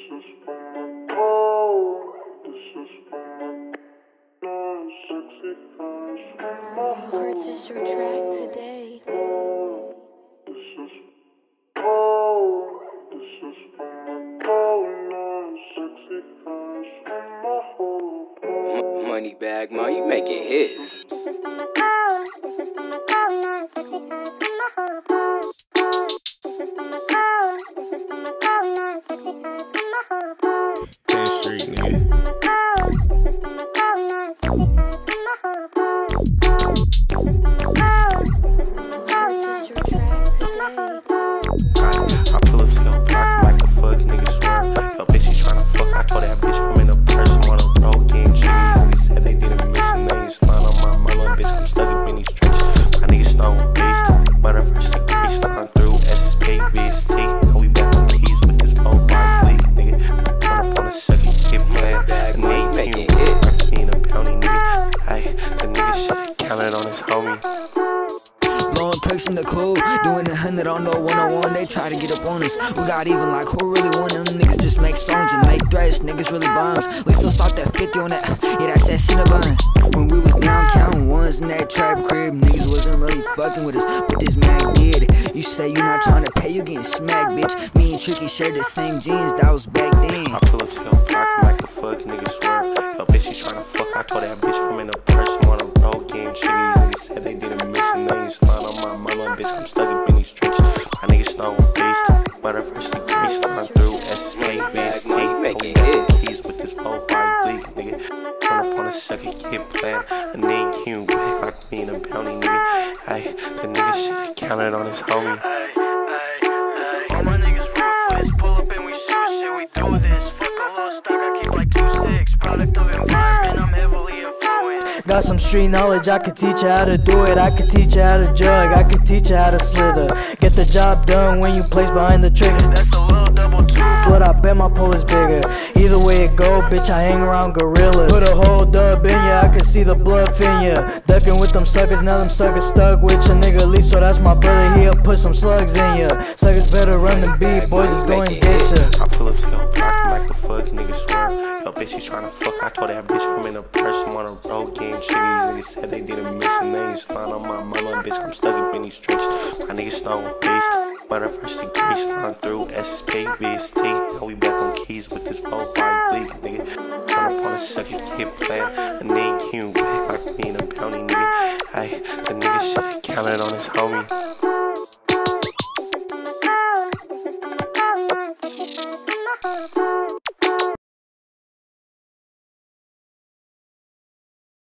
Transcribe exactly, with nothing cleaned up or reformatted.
is for my gold. This is for my sexy thighs from my Purchase your track today. This is gold. This is for my gold. Sexy thighs from my whole. Money bag, ma, you making hits. This is for my gold. This is for my gold. Now sexy thighs from my whole heart. This is for my gold. This is for my gold. Now sexy thighs from my whole heart. ten Street, This is nigga. for my gold. This is for my gold. Now sexy thighs from my whole heart. This is for my gold. This is for my gold. Now Purchase your sexy track thighs from my today. whole heart. I pull up to your block like a fuck nigga swerve. Yo, bitch, she tryna fuck. I told that bitch I'm in a person on a road game. Chickies, they said they did a mission. They ain't slime on my mama, bitch. I'm stuck up in these trenches. My niggas know I'm based. But I first the grease line through S S P, B S T. Now we back on keys with this phone five bleak, nigga. Run up on a sucky kid plan. And they making it. I mean a bounty, nigga. Ay, the nigga should've counted on his homie. Blowing perks in the cool, doing a hundred on no one on one. They try to get up on us. We got even like who really want them niggas just make songs and make threats. Niggas really bombs. We still start that fifty on that. Yeah, that's that Cinnabon. When we was down counting ones in that trap crib, niggas wasn't really fucking with us, but this man did. You say you not trying to pay, you getting smacked, bitch. Me and Tricky shared the same jeans, that was back then. I pull up to your block like a fuck nigga swerve. Yo, bitch, she tryna fuck. I told that bitch I'm in a person on a road game. Chickies, they said they did a mission. They ain't slime on my mama, bitch. I'm stuck up in these trenches. My niggas know I'm based. But I first the grease line through S S P, B S T. You making Got hits. keys with this four five bleak, nigga. Run up on a sucky kid plan. A nigga cute, back like me in a bounty, nigga. Ay, the nigga should've counted on his homie. Ay, ay, ay. All my niggas ruthless. Pull up and we shoot shit, we do this. Fuck a little stock, I keep like two six. Product of environment, I'm heavily influenced. Got some street knowledge, I could teach you how to do it. I could teach you how to jug, I could teach you how to slither. Get the job done when you place behind the trigger. That's a little double two. But I bet my pull is bigger. Either way it go, bitch, I hang around gorillas. Put a whole dub in ya, I can see the blood fin ya. Ducking with them suckers, now them suckers stuck with ya. Nigga Lee, so that's my brother, he'll put some slugs in ya. Suckers better run them beat, boys is going to get ya. I pull up to your block like a fuck nigga swerve. Yo, bitch, she tryna fuck. I told that bitch I'm in a person on a road game. Chickies, they said they did a mission. They ain't slime on my mama, bitch. I'm stuck up in these trenches. My niggas know I'm based. But I first the grease line through S S P, B S T. Now we back on keys with this four five bleak, nigga. Run up on a sucky kid plan. A nigga cute, back like me in a bounty, nigga. Ay, the nigga should've counted on his homie. This is for my gold. This is for my gold. Now sexy thighs from my whole heart.